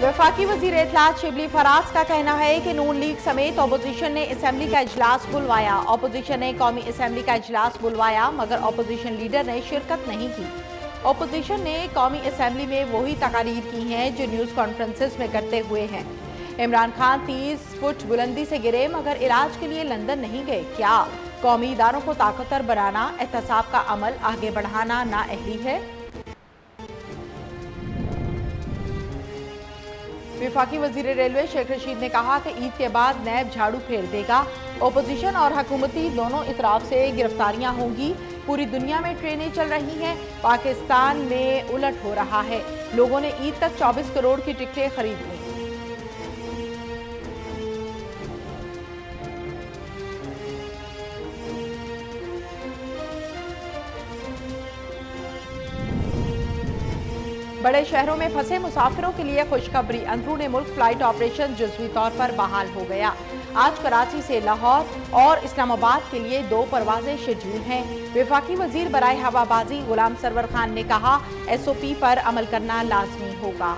वफाकी वजीर इत्तलात शिबली फराज का कहना है कि नून लीग समेत अपोजिशन ने असम्बली का इजलास बुलवाया। अपोजिशन ने कौमी असम्बली का इजलास बुलवाया मगर अपोजिशन लीडर ने शिरकत नहीं की। अपोजिशन ने कौमी असम्बली में वही तकारीर की हैं जो न्यूज़ कॉन्फ्रेंसेस में करते हुए हैं। इमरान खान 30 फुट बुलंदी से गिरे मगर इलाज के लिए लंदन नहीं गए। क्या कौमी इदारों को ताकतवर बनाना, एहतसाब का अमल आगे बढ़ाना नाअहली है? वफाकी वजीर रेलवे शेख रशीद ने कहा कि ईद के बाद नैब झाड़ू फेर देगा। ओपोजिशन और हुकूमती दोनों इतराफ से गिरफ्तारियां होंगी। पूरी दुनिया में ट्रेनें चल रही हैं, पाकिस्तान में उलट हो रहा है। लोगों ने ईद तक 24 करोड़ की टिकटें खरीद ली। बड़े शहरों में फंसे मुसाफिरों के लिए खुशखबरी, अंदरूनी मुल्क फ्लाइट ऑपरेशन जुज़वी तौर पर बहाल हो गया। आज कराची से लाहौर और इस्लामाबाद के लिए 2 परवाजें शेड्यूल हैं। वफाकी वजीर बराए हवाबाजी गुलाम सरवर खान ने कहा SOP पर अमल करना लाजमी होगा।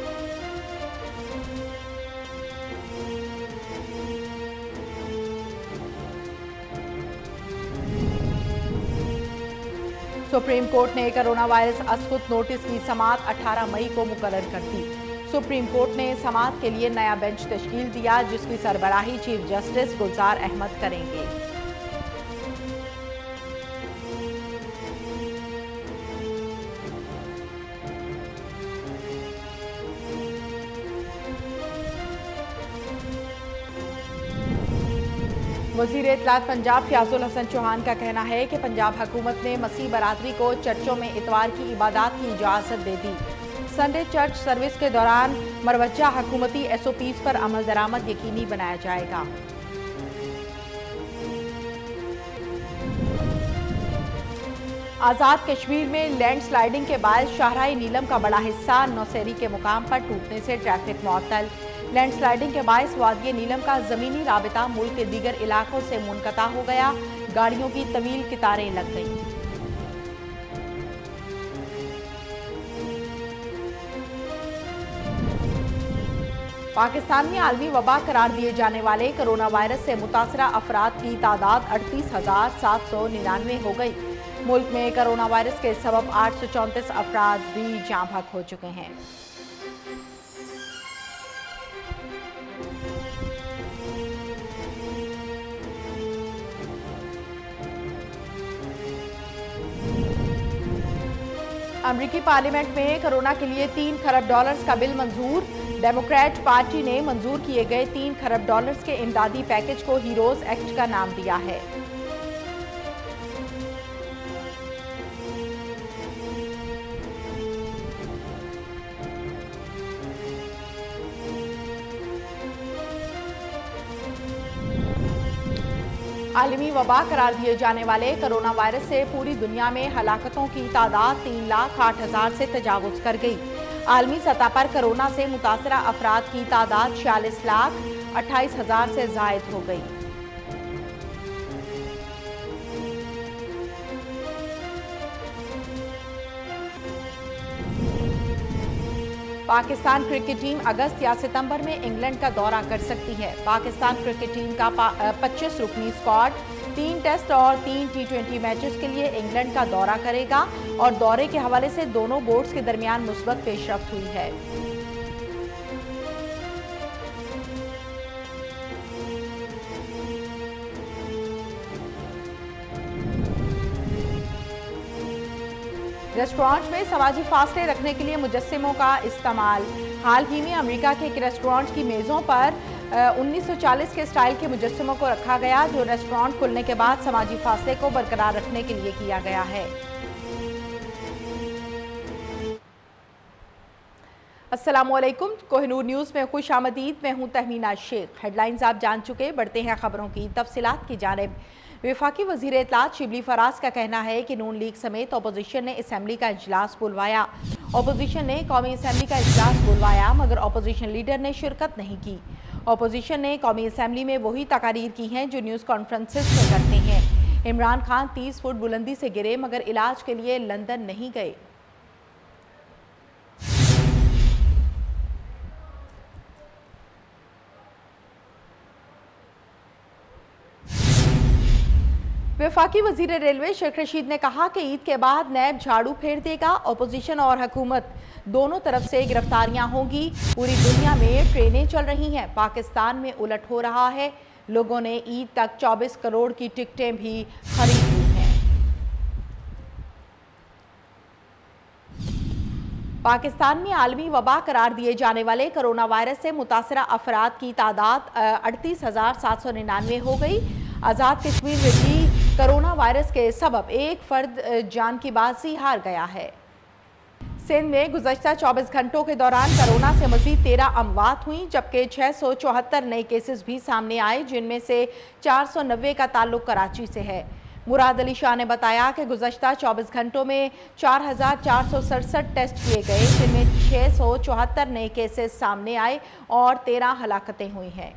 सुप्रीम कोर्ट ने कोरोना वायरस अस्कुत नोटिस की समाअत 18 मई को मुकर्रर कर दी। सुप्रीम कोर्ट ने समाअत के लिए नया बेंच तश्कील दिया जिसकी सरबराही चीफ जस्टिस गुलजार अहमद करेंगे। वज़ीर इत्तलात पंजाब फयाजुल हसन चौहान का कहना है कि पंजाब हुकूमत ने मसीह बरादरी को चर्चों में इतवार की इबादत की इजाज़त दे दी। संडे चर्च सर्विस के दौरान मरवजा हुकूमती SOPs पर अमल दरामद यकीनी बनाया जाएगा। आज़ाद कश्मीर में लैंड स्लाइडिंग के बाद शाहराह नीलम का बड़ा हिस्सा नौसेरी के मुकाम पर टूटने से ट्रैफिक मुअत्तल। लैंड स्लाइडिंग के बायस वादिय नीलम का ज़मीनी राबिता मुल्क के दीगर इलाकों से मुनक़ता हो गया। गाड़ियों की तवील कतारें लग गईं। पाकिस्तान में आलमी वबा करार दिए जाने वाले कोरोना वायरस से मुतासरा अफराद की तादाद 38,799 हो गई। मुल्क में कोरोना वायरस के सबब 834 अफराद भी जाँ बहक हो चुके हैं। अमरीकी पार्लियामेंट में कोरोना के लिए $3 खरब का बिल मंजूर। डेमोक्रेट पार्टी ने मंजूर किए गए $3 खरब के इमदादी पैकेज को हीरोज एक्ट का नाम दिया है। आलमी वबा करार दिए जाने वाले कोरोना वायरस से पूरी दुनिया में हलाकतों की तादाद 3,08,000 से तजावुज कर गई। आलमी सतह पर कोरोना से मुतासरा अफराद की तादाद 46,28,000 से जायद हो गई। पाकिस्तान क्रिकेट टीम अगस्त या सितंबर में इंग्लैंड का दौरा कर सकती है। पाकिस्तान क्रिकेट टीम का 25 रुकनी स्क्वाड 3 टेस्ट और 3 T20 मैचेस के लिए इंग्लैंड का दौरा करेगा और दौरे के हवाले से दोनों बोर्ड्स के दरमियान मुस्बत पेशरफ्त हुई है। रेस्टोरेंट में समाजी फासले रखने के लिए मुजस्सिमों का इस्तेमाल। हाल ही में अमेरिका के एक रेस्टोरेंट की मेज़ों पर 1940 के स्टाइल के मुजस्सिमों को रखा गया जो रेस्टोरेंट खुलने के बाद समाजी फासले को बरकरार रखने के लिए किया गया है। अस्सलामुअलैकुम, कोहिनूर न्यूज़ में खुश आमदीद। मैं हूँ तहमीना शेख। हेडलाइंस आप जान चुके, बढ़ते हैं खबरों की तफसीलात की जानिब। वफाकी वज़ीर इत्तलात शिबली फराज का कहना है कि नून लीग समेत अपोजिशन ने असम्बली का इजलास बुलवाया। अपोजिशन ने कौमी असम्बली का इजलास बुलवाया मगर अपोजिशन लीडर ने शिरकत नहीं की। अपोजिशन ने कौमी असम्बली में वही तकारीर की हैं जो न्यूज़ कॉन्फ्रेंसेस में करते हैं। इमरान खान 30 फुट बुलंदी से गिरे मगर इलाज के लिए लंदन नहीं गए। वफाकी वजीर रेलवे शेख रशीद ने कहा कि ईद के बाद नैब झाड़ू फेर देगा। अपोजिशन और हुकूमत दोनों तरफ से गिरफ्तारियां होंगी। पूरी दुनिया में ट्रेनें चल रही हैं, पाकिस्तान में उलट हो रहा है। लोगों ने ईद तक 24 करोड़ की टिकटें भी खरीद ली हैं। पाकिस्तान में आलमी वबा करार दिए जाने वाले कोरोना वायरस से मुतासरा अफराद की तादाद 38,799 हो गई। आज़ाद कश्मीर में भी कोरोना वायरस के सबब एक फर्द जान की बाजी हार गया है। सिंध में गुज़श्ता 24 घंटों के दौरान कोरोना से मज़ीद 13 अमवात हुई, जबकि 674 नए केसेस भी सामने आए, जिनमें से 490 का ताल्लुक कराची से है। मुराद अली शाह ने बताया कि गुज़श्ता 24 घंटों में 4,467 टेस्ट किए गए, जिनमें 674 नए केसेस सामने आए और 13 हलाकतें हुई हैं।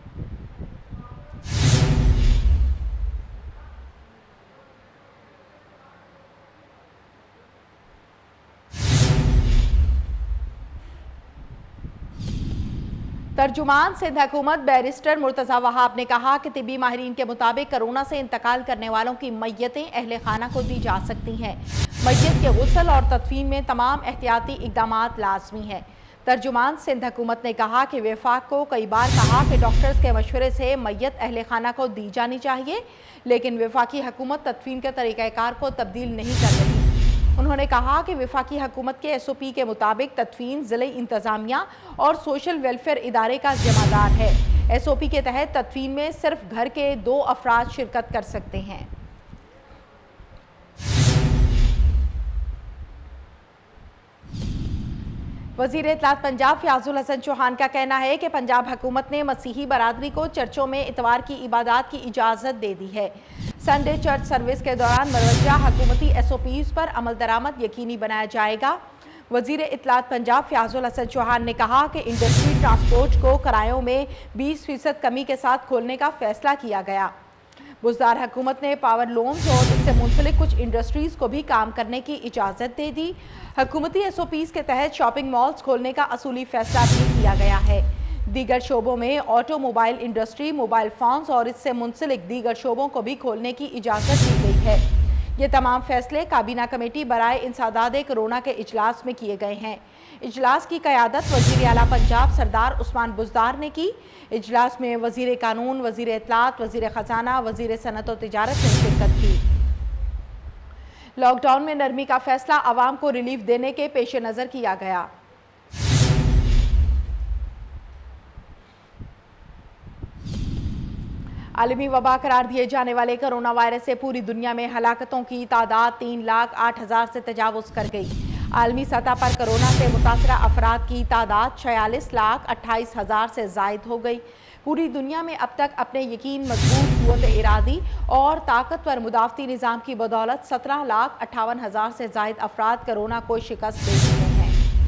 तर्जुमान सिंध हुकूमत बैरिस्टर मुर्तज़ा वहाब ने कहा कि तिब्बी माहिरीन के मुताबिक कोरोना से इंतकाल करने वालों की मैयतें अहले खाना को दी जा सकती हैं। मैयत के गुस्ल और तदफीन में तमाम एहतियाती इक़दामात लाजमी हैं। तर्जुमान सिंध हुकूमत ने कहा कि वफाक को कई बार कहा कि डॉक्टर्स के मशवरे से मैयत अहले खाना को दी जानी चाहिए, लेकिन वफाकी हुकूमत तदफीन के तरीक़ाकार को तब्दील नहीं कर रही। उन्होंने कहा कि वफाकी हुकूमत के SOP के मुताबिक तदफीन ज़िले इंतज़ामिया और सोशल वेलफेयर इदारे का ज़िम्मेदार है। SOP के तहत तदफीन में सिर्फ घर के 2 अफराद शिरकत कर सकते हैं। वज़ीर इत्तलात पंजाब फ़याज़ुल हसन चौहान का कहना है कि पंजाब हुकूमत ने मसीही बरादरी को चर्चों में इतवार की इबादत की इजाज़त दे दी है। संडे चर्च सर्विस के दौरान मरवजा हुकूमती SOPs पर अमल दरामद यकीनी बनाया जाएगा। वज़ीर इत्तलात पंजाब फ़याज़ुल हसन चौहान ने कहा कि इंडस्ट्री ट्रांसपोर्ट को किरायों में 20% कमी के साथ खोलने का फैसला किया गया। बुज़दार हुकूमत ने पावर लोन्स और इससे मुंसलिक कुछ इंडस्ट्रीज़ को भी काम करने की इजाज़त दे दी। हुकूमती SOPs के तहत शॉपिंग मॉल्स खोलने का असूली फैसला भी किया गया है। दीगर शोबों में ऑटोमोबाइल इंडस्ट्री, मोबाइल फोन्स और इससे मुंसलिक दीगर शोबों को भी खोलने की इजाज़त दी गई है। ये तमाम फैसले काबीना कमेटी बराए इंसदाद कोरोना के इजलास में किए गए हैं। इजलास की क़यादत वज़ीर आला पंजाब सरदार उस्मान बुज़दार ने की। इजलास में वज़ीर कानून, वज़ीर इत्तलात, वज़ीर ख़जाना, वज़ीर सनत और तिजारत ने शिरकत की। लॉकडाउन में नरमी का फैसला आवाम को रिलीफ देने के पेश नज़र किया गया। आलमी वबा करार दिए जाने वाले कोरोना वायरस से पूरी दुनिया में हलाकतों की तादाद 3,08,000 से तजावुज़ कर गई। आलमी सतह पर कोरोना से मुतासरा अफराद की तादाद 46,28,000 से ज़ायद हो गई। पूरी दुनिया में अब तक अपने यकीन, मजबूत क़ुव्वत इरादी और ताकतवर मुदाफ़ती निज़ाम की बदौलत 17,58,000 से ज़ायद अफराद कोरोना को शिकस्त दे चुके हैं।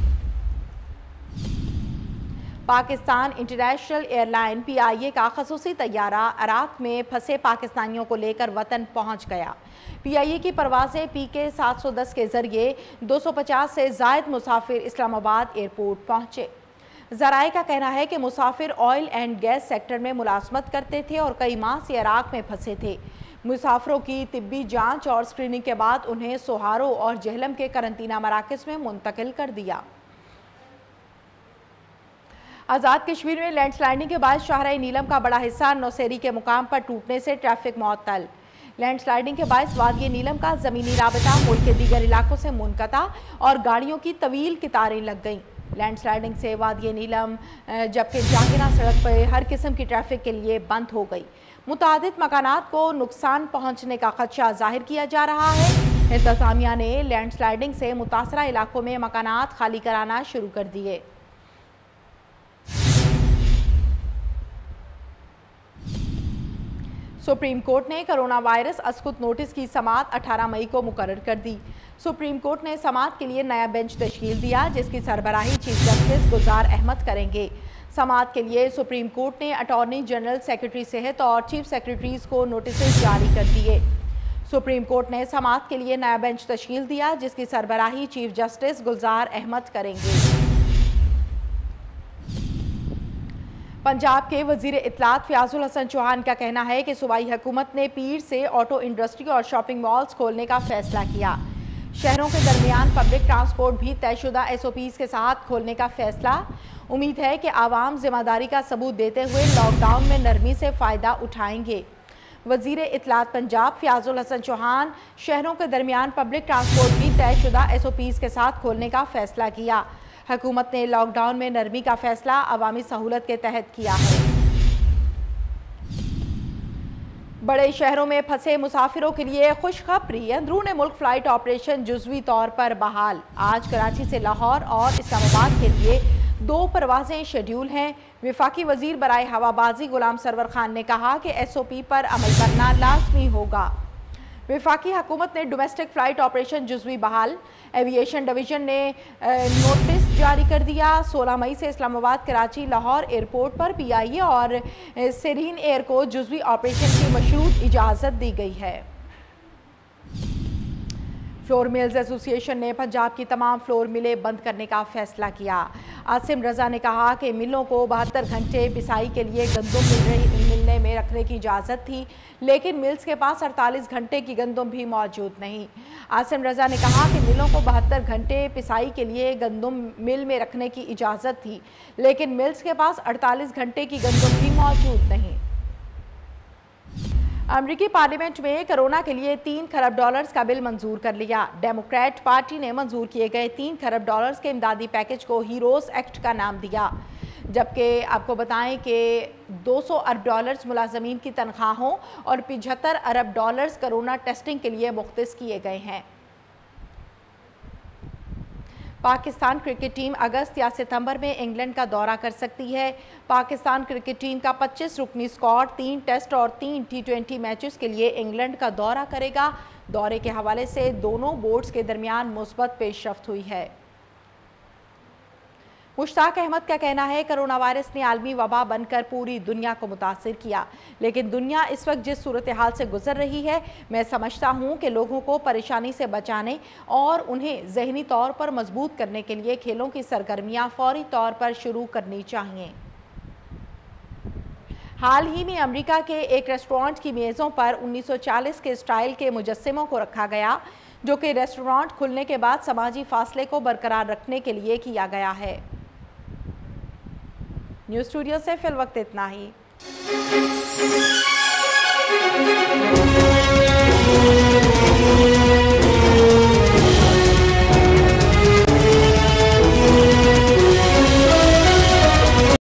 पाकिस्तान इंटरनेशनल एयरलाइन PIA का खसूसी तैयारा इराक में फंसे पाकिस्तानियों को लेकर वतन पहुंच गया। PIA की परवाज़ें PK 710 के जरिए 250 से ज़ायद मुसाफिर इस्लामाबाद एयरपोर्ट पहुंचे। ज़राए का कहना है कि मुसाफिर ऑयल एंड गैस सेक्टर में मुलाजमत करते थे और कई माह से इराक में फंसे थे। मुसाफिरों की तिब्बी जांच और स्क्रीनिंग के बाद उन्हें सोहारो और जहलम के करंतना मराकज़ में मुंतकिल कर दिया। आज़ाद कश्मीर में लैंडस्लाइडिंग के बाद शाहराह नीलम का बड़ा हिस्सा नौसेरी के मुकाम पर टूटने से ट्रैफिक मुअत्तल। लैंडस्लाइडिंग के बाद वादी नीलम का ज़मीनी राबता मुल्क के दीगर इलाकों से मुनक़ता और गाड़ियों की तवील कतारें लग गईं। लैंडस्लाइडिंग से वादी नीलम जबकि जांगिना सड़क पर हर किस्म की ट्रैफिक के लिए बंद हो गई। मुतादिद मकानात को नुकसान पहुँचने का खदशा जाहिर किया जा रहा है। इंतज़ामिया ने लैंडस्लाइडिंग से मुतासरा इलाकों में मकानात खाली कराना शुरू कर दिए। सुप्रीम कोर्ट ने कोरोना वायरस अस्कुत नोटिस की समाअत 18 मई को मुकर्रर कर दी। सुप्रीम कोर्ट ने समाअत के लिए नया बेंच तश्कील दिया, जिसकी सरबराही चीफ जस्टिस गुलजार अहमद करेंगे। समाअत के लिए सुप्रीम कोर्ट ने अटॉर्नी जनरल, सेक्रेटरी सेहत और चीफ सेक्रेटरीज को नोटिस जारी कर दिए। सुप्रीम कोर्ट ने समाअत के लिए नया बेंच तश्कील दिया, जिसकी सरबराही चीफ जस्टिस गुलजार अहमद करेंगे। पंजाब के वजीर इत्तलात फयाजुल हसन चौहान का कहना है कि सूबाई हुकूमत ने पीर से ऑटो इंडस्ट्री और शॉपिंग मॉल्स खोलने का फैसला किया। शहरों के दरमियान पब्लिक ट्रांसपोर्ट भी तयशुदा SOPs के साथ खोलने का फैसला। उम्मीद है कि आवाम जिम्मेदारी का सबूत देते हुए लॉकडाउन में नरमी से फ़ायदा उठाएंगे। वजीर इत्तलात पंजाब फयाजुल हसन चौहान शहरों के दरमियान पब्लिक ट्रांसपोर्ट भी तयशुदा SOPs के साथ खोलने का फैसला किया। हुकूमत ने लॉकडाउन में नरमी का फैसला अवामी सहूलत के तहत किया है। बड़े शहरों में फंसे मुसाफिरों के लिए खुशखबरी, अंदरूनी मुल्क फ्लाइट ऑपरेशन जुज़वी तौर पर बहाल। आज कराची से लाहौर और इस्लामाबाद के लिए 2 परवाजें शेड्यूल हैं। वफाकी वजीर बराए हवाबाजी गुलाम सरवर खान ने कहा कि SOP पर अमल करना लाजमी होगा। वफाकी हुकूमत ने डोमेस्टिक फ़्लाइट ऑपरेशन जुज़वी बहाल। एविएशन डिवीज़न ने नोटिस जारी कर दिया। 16 मई से इस्लामाबाद, कराची, लाहौर एयरपोर्ट पर PIA और सेरीन एयर को जुज़वी ऑपरेशन की मशरूत इजाज़त दी गई है। फ्लोर मिल्स एसोसिएशन ने पंजाब की तमाम फ्लोर मिलें बंद करने का फैसला किया। आसिम रजा ने कहा कि मिलों को 72 घंटे पिसाई के लिए गंदम मिलने में रखने की इजाज़त थी, लेकिन मिल्स के पास 48 घंटे की गंदम भी मौजूद नहीं। आसिम रजा ने कहा कि मिलों को 72 घंटे पिसाई के लिए गंदम मिल में रखने की इजाज़त थी, लेकिन मिल्स के पास 48 घंटे की गंदम भी मौजूद नहीं। अमेरिकी पार्लियामेंट में कोरोना के लिए $3 खरब का बिल मंजूर कर लिया। डेमोक्रेट पार्टी ने मंजूर किए गए $3 खरब के इमदादी पैकेज को हीरोज़ एक्ट का नाम दिया, जबकि आपको बताएं कि $200 अरब मुलाजमीन की तनख्वाहों और $75 अरब कोरोना टेस्टिंग के लिए मुख्तस किए गए हैं। पाकिस्तान क्रिकेट टीम अगस्त या सितंबर में इंग्लैंड का दौरा कर सकती है। पाकिस्तान क्रिकेट टीम का 25 रुकनी स्क्वाड 3 टेस्ट और 3 T20 मैचेस के लिए इंग्लैंड का दौरा करेगा। दौरे के हवाले से दोनों बोर्ड्स के दरमियान मुस्बत पेशरफ्त हुई है। मुश्ताक अहमद का कहना है कोरोना वायरस ने आलमी वबा बनकर पूरी दुनिया को मुतासिर किया, लेकिन दुनिया इस वक्त जिस सूरत हाल से गुजर रही है, मैं समझता हूँ कि लोगों को परेशानी से बचाने और उन्हें जहनी तौर पर मजबूत करने के लिए खेलों की सरगर्मियाँ फौरी तौर पर शुरू करनी चाहिए। हाल ही में अमेरिका के एक रेस्टोरेंट की मेज़ों पर 1940 के स्टाइल के मुजस्सिमों को रखा गया, जो कि रेस्टोरेंट खुलने के बाद समाजी फासले को बरकरार रखने के लिए किया गया है। न्यूज़ स्टूडियो से फिल वक्त इतना ही।